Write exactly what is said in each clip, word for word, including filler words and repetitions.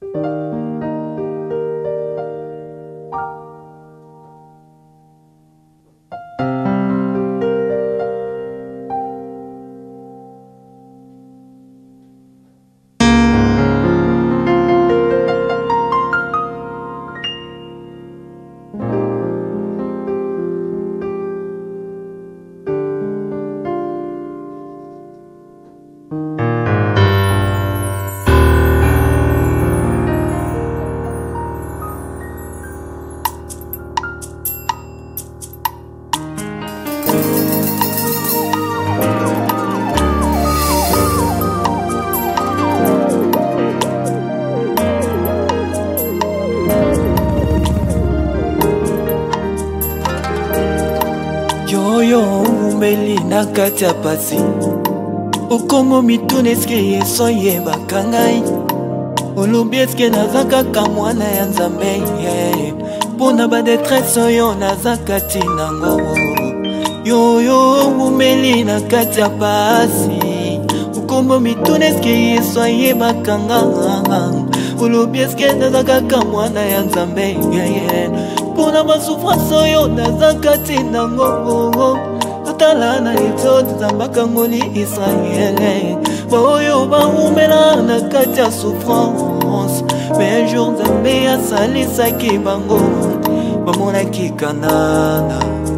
Kati ya pasi okomo mitune eske yeso yebaka ngai olobi eske naza kaka mwana ya nzambe mpona badetresse oyo naza kati nango yoyo omeli na kati ya pasi okomo mitune eske yeso yebaka ngai olobi eske naza kaka mwana ya nzambe mpona basouffrance oyo naza kati nango tala na eto tuzambaka ngoli Israele baoyo baumela na kati ya souffrance mais jour nzambe asalisaki bango bamonaki kanana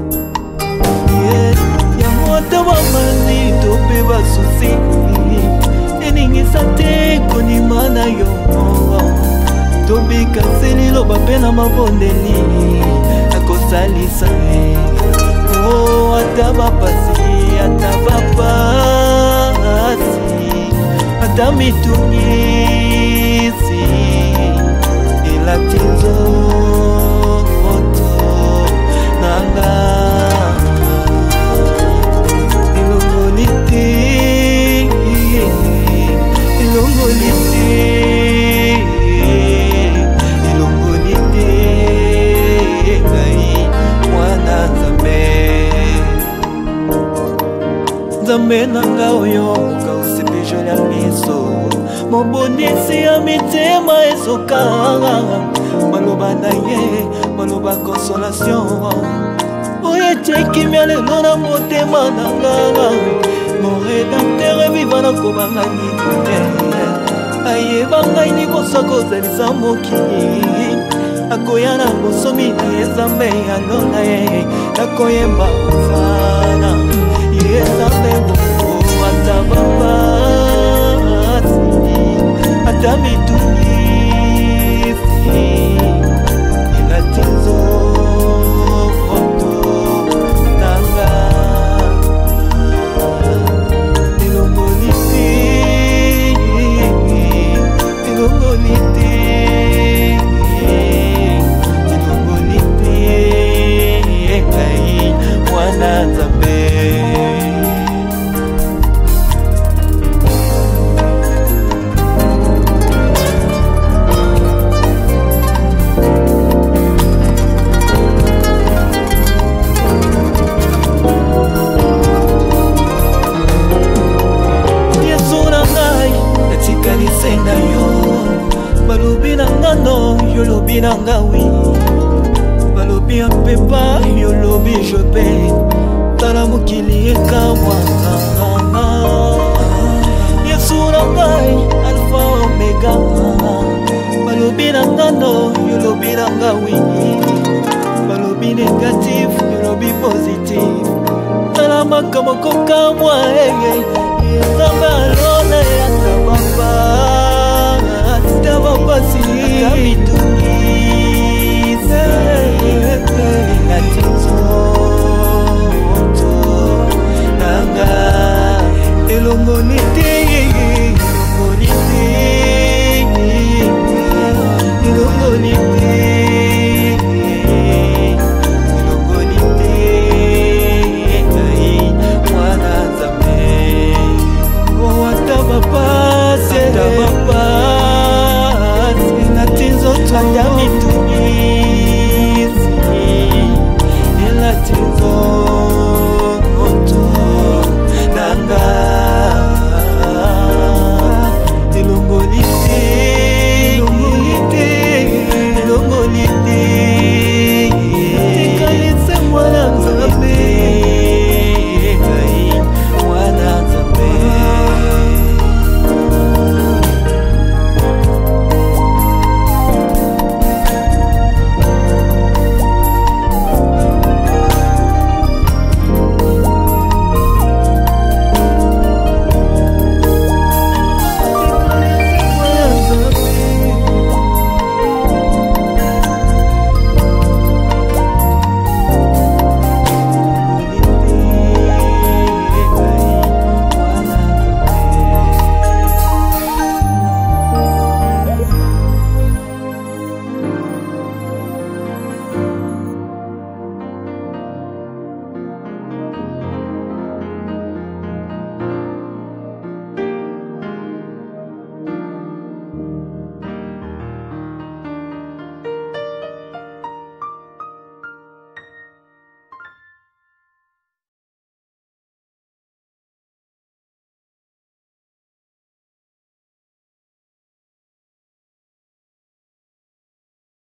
yango ata bamani to mpe basusi eningisa te konima na yo tobikasi liloba mpe na mabondeli akosalisa oh ata bapasi ata bapasi ata mitungisi elati nzoto nanga elongoli te elongoli te elongoli te ngai mwana nzambe nzambe nanga oyo okausepejo ya miso mobondisi ya mitema ezokanga maloba na ye maloba consolation oyo etekimia lelo na motema nanga mon rédempteur viva na kobanga nini te ayeba ngai liboso akozalisa mokili akoya na bosomi na ye nzambe alona ye nakoyemba ozana Yezambe moko ata bapasi ata mitungisi elati nzoto nanga elongoli te elongoli te elongoli te ngai mwana nzambe balobi na ngano yolobi na ngawi balobi ya pepa yolobi jope tala mokili ekamwanga yesu na ngai alfa omega balobi na ngano yolobi na ngawi balobi negatif yolobi positif tala makambo kokamwa ezamba alona yatabamba tabapasi mitungisi elati nzoto nanga elongoli te elongoli te elongoli te elongoli te ngai mwana nzambe ata bapasi ata bapasi elati nzoto